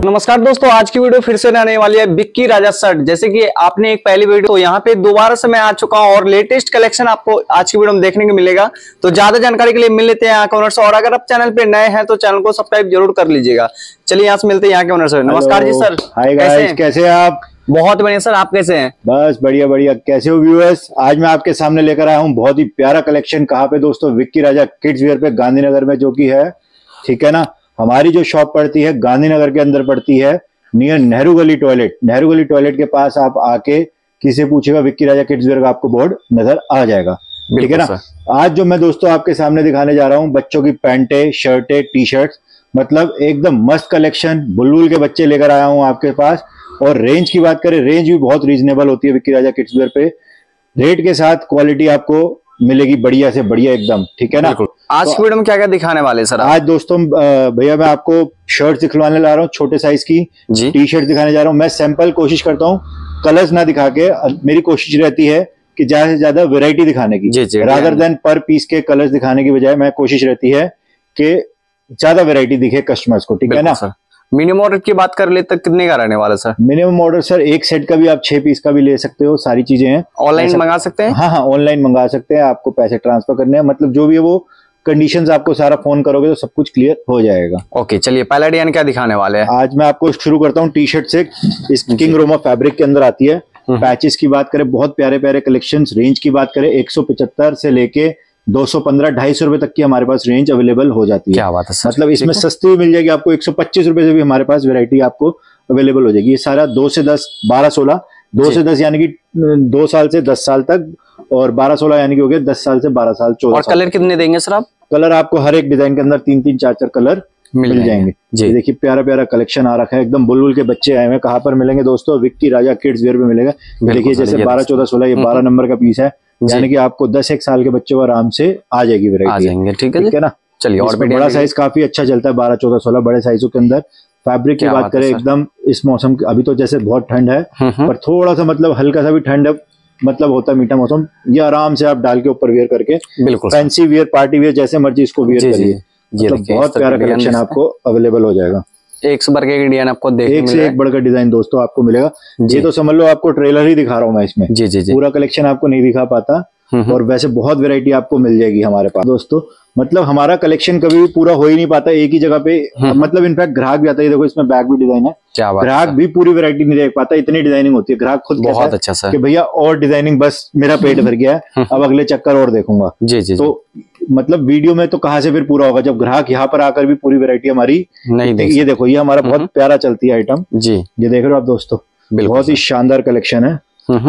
नमस्कार दोस्तों, आज की वीडियो फिर से आने वाली है विक्की राजा शर्ट। जैसे कि आपने एक पहली वीडियो, तो यहाँ पे दोबारा से मैं आ चुका हूँ और लेटेस्ट कलेक्शन आपको आज की वीडियो में देखने को मिलेगा। तो ज्यादा जानकारी के लिए मिल लेते हैं यहाँ के ओनर से, और अगर आप चैनल पे नए हैं तो चैनल को सब्सक्राइब जरूर कर लीजिएगा। चलिए यहाँ से मिलते हैं यहाँ के ओनर से। नमस्कार जी सर। हाय गाइस, कैसे हैं आप? बहुत बढ़िया सर, आप कैसे हैं? बस बढ़िया बढ़िया। कैसे हो व्यूअर्स? आज मैं आपके सामने लेकर आया हूँ बहुत ही प्यारा कलेक्शन। कहाँ पे दोस्तों? विक्की राजा किड्स वियर पे, गांधीनगर में, जो कि है, ठीक है ना। हमारी जो शॉप पड़ती है गांधीनगर के अंदर पड़ती है, नियर नेहरू गली टॉयलेट। नेहरू गली टॉयलेट के पास आप आके किसी पूछेगा विक्की राजा किड्स वियर का आपको बोर्ड नजर आ जाएगा, ठीक है ना। आज जो मैं दोस्तों आपके सामने दिखाने जा रहा हूँ, बच्चों की पैंटे, शर्टे, टी शर्ट, मतलब एकदम मस्त कलेक्शन। बुलबुल के बच्चे लेकर आया हूँ आपके पास। और रेंज की बात करें, रेंज भी बहुत रीजनेबल होती है विक्की राजा किड्स वियर पे। रेट के साथ क्वालिटी आपको मिलेगी बढ़िया से बढ़िया एकदम, ठीक है ना। आज की वीडियो में क्या क्या दिखाने वाले सर? आज दोस्तों भैया मैं आपको शर्ट दिखवाने ला रहा हूँ, छोटे साइज की टी शर्ट दिखाने जा रहा हूँ। मैं सैंपल कोशिश करता हूँ कलर्स ना दिखा के, मेरी कोशिश रहती है कि ज्यादा से ज्यादा वैरायटी दिखाने की, रादर देन पर पीस के कलर्स दिखाने की बजाय मैं कोशिश रहती है कि ज्यादा वैरायटी दिखे कस्टमर्स को, ठीक है ना। मिनिमम ऑर्डर की बात कर ले तो कितने का रहने वाला सर? मिनिमम ऑर्डर सर एक सेट का भी आप 6 पीस का भी ले सकते हो, सारी चीजें हैं। ऑनलाइन मंगा सकते हैं? हाँ, ऑनलाइन मंगा सकते हैं। आपको पैसे ट्रांसफर करने हैं, मतलब जो भी है वो कंडीशंस आपको सारा फोन करोगे तो सब कुछ क्लियर हो जाएगा। ओके, चलिए पहला डिजाइन क्या दिखाने वाले हैं? आज मैं आपको शुरू करता हूँ टी शर्ट से। इस किंग रोमा फैब्रिक के अंदर आती है। पैचेस की बात करें, बहुत प्यारे प्यारे कलेक्शंस। रेंज की बात करें, 175 से लेके 215, 250 रुपए तक की हमारे पास रेंज अवेलेबल हो जाती है। क्या बात है सर? मतलब इसमें सस्ती भी मिल जाएगी आपको, 125 रुपए से भी हमारे पास वैरायटी आपको अवेलेबल हो जाएगी। ये सारा 2 से 10, 12, 16, 2 से 10 यानी कि 2 साल से 10 साल तक, और 12, 16 यानी कि हो गया 10 साल से 12 साल, 14 और कलर कितने देंगे सर आप? कलर आपको हर एक डिजाइन के अंदर 3-3, 4-4 कलर मिल जाएंगे जी। देखिए प्यारा प्यारा कलेक्शन आ रखा है, एकदम बुलबुल के बच्चे आए हैं। कहाँ पर मिलेंगे दोस्तों? विक्की राजा किड्स वियर पे मिलेगा। देखिए जैसे 12, 14, 16, ये 12 नंबर का पीस है, यानी कि आपको 10-1 साल के बच्चे को आराम से आ जाएगी वैरायटी, ठीक है ना। चलिए, और बड़ा साइज काफी अच्छा चलता है, 12, 14, 16 बड़े साइजों के अंदर। फैब्रिक की बात करें, एकदम इस मौसम, अभी तो जैसे बहुत ठंड है पर थोड़ा सा मतलब हल्का सा भी ठंड है, मतलब होता है मीठा मौसम, ये आराम से आप डाल के ऊपर वेयर करके, बिल्कुल फैंसी वियर, पार्टी वियर, जैसे मर्जी इसको वेयर करिए। मतलब बहुत प्यारा कलेक्शन आपको अवेलेबल हो जाएगा। एक से बढ़ के डिजाइन आपको देखने एक से एक बढ़कर डिजाइन दोस्तों आपको मिलेगा। ये तो समझ लो आपको ट्रेलर ही दिखा रहा हूँ मैं इसमें, पूरा कलेक्शन आपको नहीं दिखा पाता। और वैसे बहुत वैरायटी आपको मिल जाएगी हमारे पास दोस्तों। मतलब हमारा कलेक्शन कभी भी पूरा हो ही नहीं पाता एक ही जगह पे। मतलब इनफैक्ट ग्राहक भी आता है, देखो इसमें बैग भी डिजाइन है, ग्राहक भी पूरी वैरायटी नहीं देख पाता, इतनी डिजाइनिंग होती है। ग्राहक खुद बहुत अच्छा सर कि भैया और डिजाइनिंग, बस मेरा पेट भर गया है, अब अगले चक्कर और देखूंगा। तो मतलब वीडियो में तो कहाँ से फिर पूरा होगा जब ग्राहक यहाँ पर आकर भी पूरी वैरायटी हमारी नहीं देख। ये देखो, ये हमारा बहुत प्यारा चलती है आइटम जी, ये देख रहे हो आप दोस्तों, बहुत ही शानदार कलेक्शन है।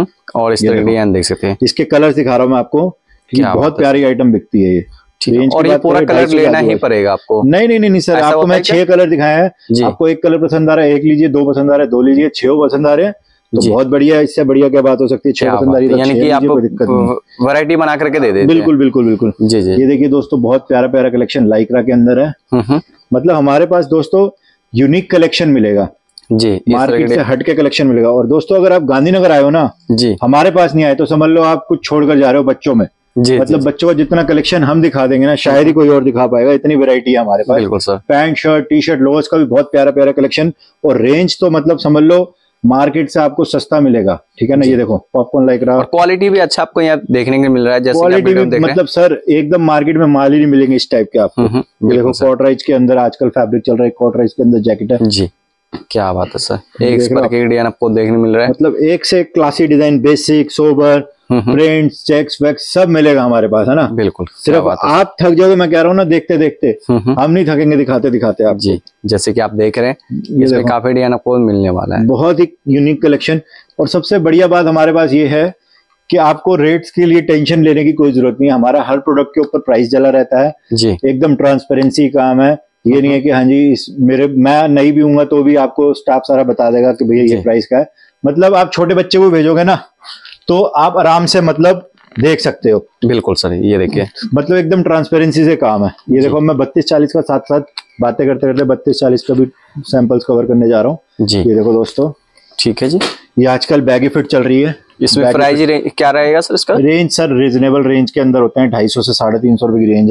और इस तरह देख सकते हैं, इसके कलर्स दिखा रहा हूँ मैं आपको, बहुत प्यारी आइटम बिकती है ये। और ये पूरा कलर लेना ही पड़ेगा आपको? नहीं सर, आपको मैं 6 कलर दिखाया है, आपको एक कलर पसंद आ रहा है एक लीजिए, 2 पसंद आ रहा है 2 लीजिए, 6 पसंद आ रहे हैं तो बहुत बढ़िया है। इससे बढ़िया क्या बात हो सकती है? 6 पसंद आ रही है, यानी कि आपको वैरायटी बना करके दे देते। बिल्कुल बिल्कुल बिल्कुल जी। ये देखिए दोस्तों, बहुत प्यारा प्यारा कलेक्शन लाइक्रा के अंदर है। मतलब हमारे पास दोस्तों यूनिक कलेक्शन मिलेगा जी, मार्केट से हटके कलेक्शन मिलेगा। और दोस्तों अगर आप गांधीनगर आए हो ना जी, हमारे पास नहीं आए तो समझ लो आप कुछ छोड़कर जा रहे हो बच्चों में। मतलब बच्चों का जितना कलेक्शन हम दिखा देंगे ना, शायद ही कोई और दिखा पाएगा, इतनी वैरायटी है हमारे पास। बिल्कुल sir. Pant, shirt, T shirt, lowers का भी बहुत प्यारा प्यारा कलेक्शन, और रेंज तो मतलब समझ लो मार्केट से आपको सस्ता मिलेगा, ठीक है ना। ये देखो पॉपकॉर्न लाइक रहा, क्वालिटी भी अच्छा आपको यहाँ देखने को मिल रहा है। जैसे क्वालिटी भी मतलब सर एकदम मार्केट में माल ही नहीं मिलेंगे इस टाइप के आपको। ये देखो कॉटराइज के अंदर आजकल फैब्रिक चल रहा है, कॉटराइज के अंदर जैकेट है जी। क्या बात है सर, एक से बढ़ के डिजाइन आपको देखने मिल रहा है। मतलब एक से एक classy design, basic, sober, prints, checks वैक्स सब मिलेगा हमारे पास, है ना। बिल्कुल। सिर्फ आप थक जाओगे, मैं कह रहा हूँ ना, देखते देखते हम नहीं थकेंगे दिखाते दिखाते आप जी। जैसे कि आप देख रहे हैं, इसमें काफी डिजाइन आपको मिलने वाला है, बहुत ही यूनिक कलेक्शन। और सबसे बढ़िया बात हमारे पास ये है कि आपको रेट्स के लिए टेंशन लेने की कोई जरूरत नहीं है। हमारा हर प्रोडक्ट के ऊपर प्राइस डला रहता है जी, एकदम ट्रांसपेरेंसी काम है। ये नहीं है कि हाँ जी मैं नहीं भी हूँ तो भी आपको स्टाफ सारा बता देगा कि भैया ये प्राइस का है। मतलब आप छोटे बच्चे को भेजोगे ना तो आप आराम से मतलब देख सकते हो। बिल्कुल सर, ये देखिए मतलब एकदम ट्रांसपेरेंसी से काम है। ये देखो मैं 32-40 का साथ साथ बातें करते करते 32-40 का भी सैंपल्स कवर करने जा रहा हूँ जी। ये देखो दोस्तों, ठीक है जी, ये आजकल बैगी फिट चल रही है। इसमें प्राइस क्या रहेगा सर? इसका रेंज सर रीजनेबल रेंज के अंदर होते हैं, 250 से 350 रुपए की रेंज है।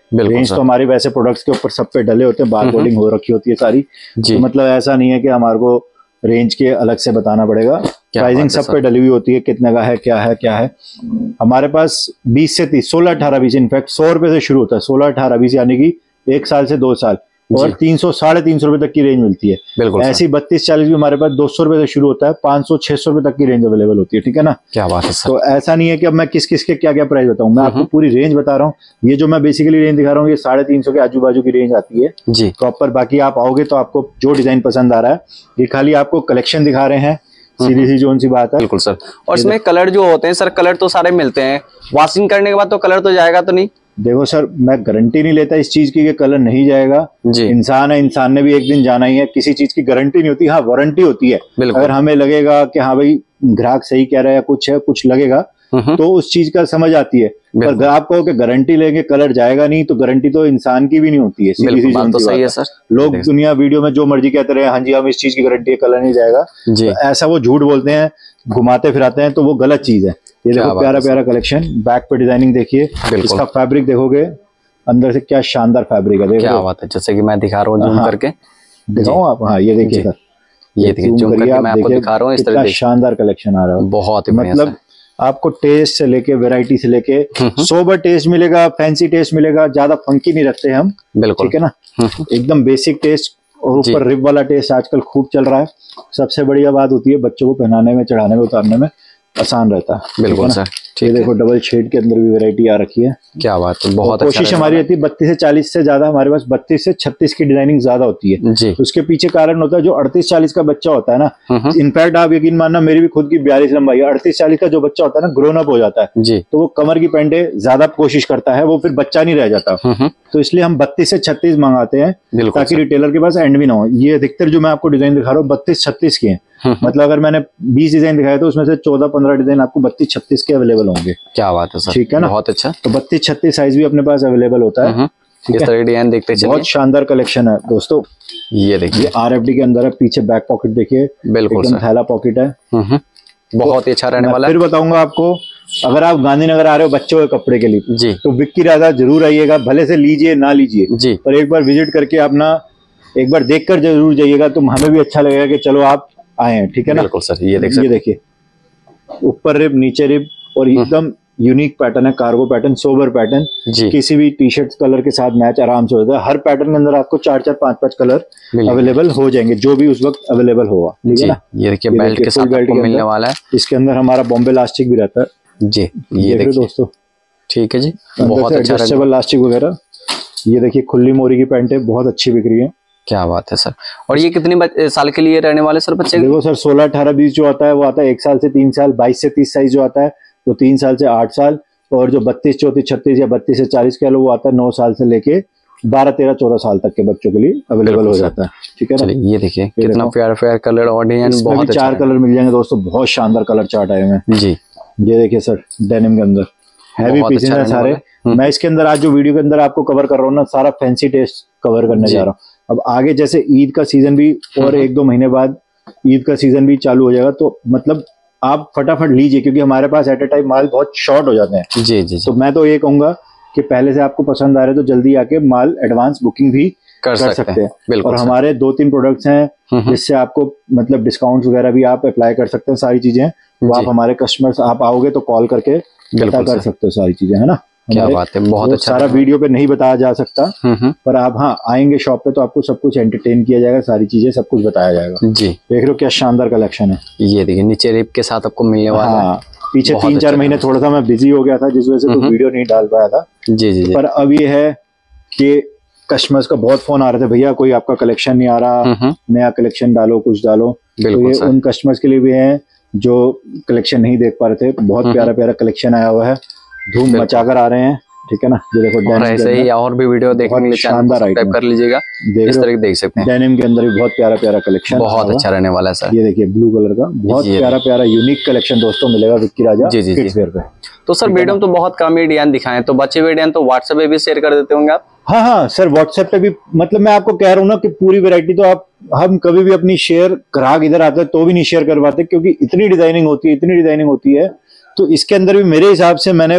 रेंज तो हमारी वैसे प्रोडक्ट्स के ऊपर सब पे डले होते हैं, बार कोडिंग हो रखी होती है सारी, तो मतलब ऐसा नहीं है कि हमारे को रेंज के अलग से बताना पड़ेगा। प्राइसिंग सब पे डली हुई होती है, कितने का है, क्या है क्या है। हमारे पास 20 से 30, 16, 18, 20 इनफैक्ट 100 रुपए से शुरू होता है, 16, 18, 20 यानी कि 1 साल से 2 साल, और 300, 350 रुपए तक की रेंज मिलती है। ऐसी 32, 40 भी हमारे पास 200 रुपए से शुरू होता है, 500, 600 रुपए तक की रेंज अवेलेबल होती है, ठीक है ना। क्या बात है सर। तो ऐसा नहीं है कि अब मैं किस किस के क्या क्या प्राइस बताऊं, मैं आपको पूरी रेंज बता रहा हूँ। ये जो मैं बेसिकली रेंज दिखा रहा हूँ, ये 350 के आजू बाजू की रेंज आती है जी प्रॉपर। बाकी आप आओगे तो आपको जो डिजाइन पसंद आ रहा है, ये खाली आपको कलेक्शन दिखा रहे हैं, सीधी सी जोन सी बात है। बिल्कुल सर। और इसमें कलर जो होते हैं सर, कलर तो सारे मिलते हैं, वॉशिंग करने के बाद तो कलर तो जाएगा तो नहीं? देखो सर, मैं गारंटी नहीं लेता इस चीज की कि कलर नहीं जाएगा जी। इंसान है, इंसान ने भी एक दिन जाना ही है, किसी चीज की गारंटी नहीं होती, हाँ वारंटी होती है। अगर हमें लगेगा कि हाँ भाई ग्राहक सही कह रहा है या कुछ है, कुछ लगेगा तो उस चीज का समझ आती है। पर आप कहो कि गारंटी लेंगे कलर जाएगा नहीं, तो गारंटी तो इंसान की भी नहीं होती है। सीधी सी बात तो सही है सर। लोग दुनिया वीडियो में जो मर्जी कहते रहे, हाँ जी हम इस चीज की गारंटी है, कलर नहीं जाएगा, तो ऐसा वो झूठ बोलते हैं, घुमाते फिराते हैं, तो वो गलत चीज है। ये देखो प्यारा प्यारा कलेक्शन, बैक पे डिजाइनिंग देखिए, इसका फैब्रिक देखोगे अंदर से क्या शानदार फैब्रिक है, देखो क्या बात है। जैसे कि मैं दिखा रहा हूँ जूम करके दिखाऊं आप, हाँ ये देखिए सर, ये देखिए जूम करके मैं आपको दिखा रहा हूँ, इस तरह शानदार कलेक्शन आ रहा है, बहुत मतलब आपको टेस्ट से लेके वैरायटी से लेके सोबर टेस्ट मिलेगा, फैंसी टेस्ट मिलेगा, ज्यादा फंकी नहीं रखते हम, बिल्कुल ठीक है ना, एकदम बेसिक टेस्ट। और ऊपर रिब वाला टेस्ट आजकल खूब चल रहा है। सबसे बढ़िया बात होती है बच्चों को पहनाने में, चढ़ाने में, उतारने में आसान रहता है। बिल्कुल सर। ये देखो डबल शेड के अंदर भी वैरायटी आ रखी है, क्या बात है। बहुत कोशिश हमारी रहती है 32 से 40 से ज्यादा, हमारे पास 32 से 36 की डिजाइनिंग ज्यादा होती है जी। उसके पीछे कारण होता है जो 38-40 का बच्चा होता है ना, इनफैक्ट आप यकीन मानना मेरी भी खुद की 42 लंबाई है, 38-40 का जो बच्चा होता है ना ग्रोन अप हो जाता है जी, तो वो कमर की पैंटे ज्यादा कोशिश करता है, वो फिर बच्चा नहीं रह जाता। तो इसलिए हम 32 से 36 मंगाते हैं ताकि रिटेलर के पास एंड भी ना हो। ये अधिकतर जो मैं आपको डिजाइन दिखा रहा हूँ 32-36 के हैं, मतलब अगर मैंने 20 डिजाइन दिखाए तो उसमें से 14-15 डिजाइन आपको 32-36 के अवेलेबल होंगे। क्या बात है सर, ठीक है ना, बहुत अच्छा। तो 32-36 साइज भी अपने पास अवेलेबल होता है। इस तरह की डिजाइन देखते चलिए, बहुत शानदार कलेक्शन है दोस्तों। ये देखिए RFD के अंदर है, पीछे बैक पॉकेट देखिए, बिल्कुल एकदम थैला पॉकेट है, बहुत ही अच्छा रहने वाला है। फिर बताऊंगा आपको, अगर आप गांधीनगर आ रहे हो बच्चों के कपड़े के लिए जी, तो विक्की राजा जरूर आइएगा, भले से लीजिए ना लीजिए जी, पर एक बार विजिट करके अपना एक बार देखकर जरूर जाइएगा, तो हमें भी अच्छा लगेगा कि चलो आप आए हैं, ठीक है ना। बिल्कुल सर। ये देखिए ऊपर रिब नीचे रिब, और एकदम यूनिक पैटर्न है, कार्गो पैटर्न, सोबर पैटर्न, किसी भी टी शर्ट कलर के साथ मैच आराम से होता है। हर पैटर्न के अंदर आपको 4-4, 5-5 कलर अवेलेबल हो जाएंगे, जो भी उस वक्त अवेलेबल होगा, ठीक है ना। ये देखिए बेल्ट के साथ आपको मिलने वाला है, इसके अंदर हमारा बॉम्बे लास्टिक भी रहता है जी। ये देखिए दोस्तों, ठीक है जी, बहुत अच्छा एडजस्टेबल लास्टिक वगैरह। ये देखिए खुली मोरी की पैंटें बहुत अच्छी बिक रही है, क्या बात है सर। और ये कितनी साल के लिए रहने वाले सर बच्चे? देखो सर 16, 18, 20 जो आता है वो आता है 1 साल से 3 साल, 22 से 30 साइज जो आता है तो 3 साल से 8 साल, और जो 32, 34, 36 या 32 से 40 के वो आता है 9 साल से लेके 12, 13, 14 साल तक के बच्चों के लिए अवेलेबल हो जाता है, ठीक है ना। ये देखिए कितना प्यारा प्यारा कलर और डिजाइन, बहुत 4 कलर मिल जाएंगे दोस्तों, बहुत शानदार कलर चार्ट आए हुए हैं जी। ये देखिए सर डेनिम के अंदर हैवी पीसेस हैं सारे। मैं इसके अंदर आज जो वीडियो के अंदर आपको कवर कर रहा हूँ ना, सारा फैंसी टेस्ट कवर करने जा रहा हूँ। अब आगे जैसे ईद का सीजन भी और 1-2 महीने बाद ईद का सीजन भी चालू हो जाएगा, तो मतलब आप फटाफट लीजिए, क्योंकि हमारे पास एट ए टाइम माल बहुत शॉर्ट हो जाते हैं जी जी। तो मैं तो ये कहूंगा कि पहले से आपको पसंद आ रहे तो जल्दी आके माल एडवांस बुकिंग भी कर सकते हैं। और हमारे 2-3 प्रोडक्ट्स हैं जिससे आपको मतलब डिस्काउंट वगैरह भी आप अप्लाई कर सकते हैं, सारी चीजें वो आप हमारे कस्टमर्स, आप आओगे तो कॉल करके पता कर सकते हो सारी चीजें, है ना। क्या बात है, बहुत अच्छा। सारा वीडियो पे नहीं बताया जा सकता, पर आप हाँ आएंगे शॉप पे तो आपको सब कुछ एंटरटेन किया जाएगा, सारी चीजें सब कुछ बताया जाएगा जी। देख रहे हो क्या शानदार कलेक्शन है। ये देखिए नीचे रिप के साथ आपको मिलने वाला है। पीछे 3-4 महीने थोड़ा सा मैं बिजी हो गया था, जिस वजह से तो वीडियो नहीं डाल पाया था जी जी। पर अब ये है कि कस्टमर्स का बहुत फोन आ रहे थे, भैया कोई आपका कलेक्शन नहीं आ रहा, नया कलेक्शन डालो, कुछ डालो। तो ये उन कस्टमर्स के लिए भी है जो कलेक्शन नहीं देख पा रहे थे। बहुत प्यारा प्यारा कलेक्शन आया हुआ है, धूम मचाकर आ रहे हैं, ठीक है ना। ये देखो ऐसे ही और भी वीडियो देखने के लिए शानदार आइटम कर लीजिएगा, इस तरह देख सकते हैं। डेनिम के अंदर भी बहुत प्यारा प्यारा कलेक्शन, बहुत अच्छा रहने वाला है सर। ये देखिए ब्लू कलर का बहुत प्यारा प्यारा यूनिक कलेक्शन दोस्तों मिलेगा विक्की राजा किड्स वेयर पे। तो सर वीडियो में तो बहुत कम ही डिजाइन दिखाए, तो बचे हुए डिजाइन तो व्हाट्सएप पे भी शेयर कर देते होंगे आप? हाँ सर, व्हाट्सएप पे भी, मतलब मैं आपको कह रहा हूँ ना कि पूरी वैरायटी तो आप, हम कभी भी अपनी शेयर, ग्राहक इधर आते हैं तो भी नहीं शेयर कर पाते, क्योंकि इतनी डिजाइनिंग होती है, इतनी डिजाइनिंग होती है। तो इसके अंदर भी मेरे हिसाब से मैंने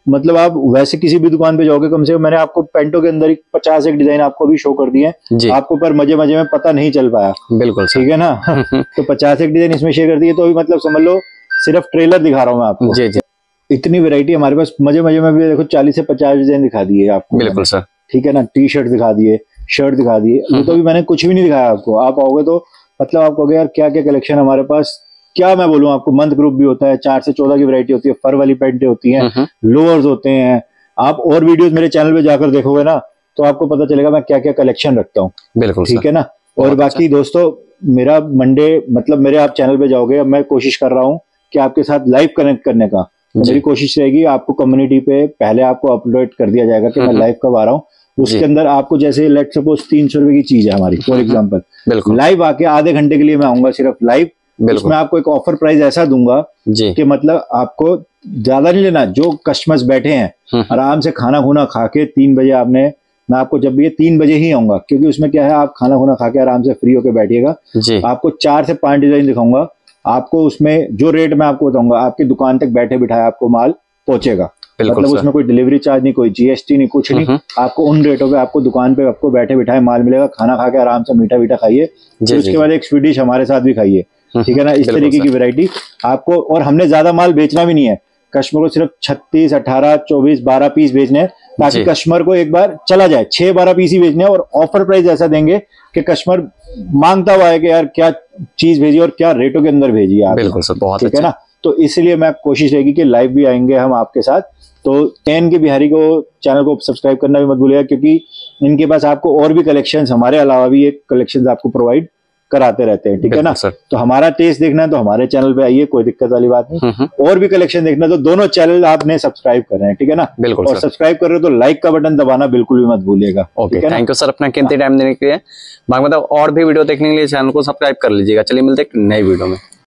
मतलब आप वैसे किसी भी दुकान पे जाओगे, कम से कम मैंने आपको पैंटों के अंदर 50 एक डिजाइन आपको भी शो कर दिए हैं आपको, पर मजे मजे में पता नहीं चल पाया। बिल्कुल ठीक है ना। तो 50 एक डिजाइन इसमें शेयर कर दिए, तो अभी मतलब समझ लो सिर्फ ट्रेलर दिखा रहा हूँ मैं आपको। जी जी, इतनी वैरायटी हमारे पास, मजे मजे में भी देखो 40 से 50 डिजाइन दिखा दिए आपको। बिल्कुल सर। ठीक है ना, टी शर्ट दिखा दिए, शर्ट दिखा दिए, ये तो अभी मैंने कुछ भी नहीं दिखाया आपको। आप आओगे तो मतलब आप कहोगे यार क्या क्या कलेक्शन हमारे पास, क्या मैं बोलूं आपको। मंथ ग्रुप भी होता है, 4 से 14 की वैरायटी होती है, फर वाली पैंटें होती हैं, लोअर्स होते हैं। आप और वीडियोस मेरे चैनल पे जाकर देखोगे ना तो आपको पता चलेगा मैं क्या क्या कलेक्शन रखता हूँ। बिल्कुल ठीक है ना। और बाकी दोस्तों मेरा मंडे मतलब मेरे आप चैनल पे जाओगे, मैं कोशिश कर रहा हूँ कि आपके साथ लाइव कनेक्ट करने का। मेरी कोशिश रहेगी आपको कम्युनिटी पे पहले आपको अपलोड कर दिया जाएगा कि मैं लाइव कब आ रहा हूँ। उसके अंदर आपको जैसे लेट सपोज 300 रुपए की चीज है हमारी फॉर एग्जाम्पल, लाइव आके आधे घंटे के लिए मैं आऊंगा सिर्फ लाइव। उसमें आपको एक ऑफर प्राइस ऐसा दूंगा कि मतलब आपको ज्यादा नहीं लेना, जो कस्टमर्स बैठे हैं आराम से खाना खुना खा के 3 बजे आपने, मैं आपको जब भी 3 बजे ही आऊंगा, क्योंकि उसमें क्या है आप खाना खुना खा के आराम से फ्री होके बैठिएगा। आपको 4 से 5 डिजाइन दिखाऊंगा आपको, उसमें जो रेट मैं आपको बताऊंगा आपकी दुकान तक बैठे बिठाए आपको माल पहुंचेगा। मतलब उसमें कोई डिलीवरी चार्ज नहीं, कोई जीएसटी नहीं, कुछ नहीं। आपको उन रेटों पे आपको दुकान पे आपको बैठे बिठाए माल मिलेगा। खाना खा के आराम से मीठा मीठा खाइए, उसके बाद एक स्वीट डिश हमारे साथ भी खाइए। ठीक है ना। इस तरीके की वैरायटी आपको, और हमने ज्यादा माल बेचना भी नहीं है, कस्टमर को सिर्फ 36, 18, 24, 12 पीस बेचने हैं ताकि कस्टमर को एक बार चला जाए। 6-12 पीस ही बेचने हैं, और ऑफर प्राइस ऐसा देंगे कि कस्टमर मांगता हुआ है कि यार क्या चीज भेजिए और क्या रेटों के अंदर भेजिए आप। बिल्कुल सर, बहुत ठीक है ना। तो इसलिए मैं कोशिश रहेगी कि लाइव भी आएंगे हम आपके साथ। तो एन के बिहारी को चैनल को सब्सक्राइब करना भी मत भूलिएगा, क्योंकि इनके पास आपको और भी कलेक्शंस हमारे अलावा भी एक कलेक्शंस आपको प्रोवाइड कराते रहते हैं। ठीक है ना। तो हमारा टेस्ट देखना है तो हमारे चैनल पे आइए, कोई दिक्कत वाली बात नहीं। और भी कलेक्शन देखना है तो दोनों चैनल आपने सब्सक्राइब करना है। ठीक है ना। बिल्कुल। और सब्सक्राइब कर रहे हो तो लाइक का बटन दबाना बिल्कुल भी मत भूलिएगा। ओके, थैंक यू सर अपना कीमती टाइम देने के लिए। मतलब और भी वीडियो देखने के लिए चैनल को सब्सक्राइब कर लीजिएगा। चलिए मिलते हैं नई वीडियो में।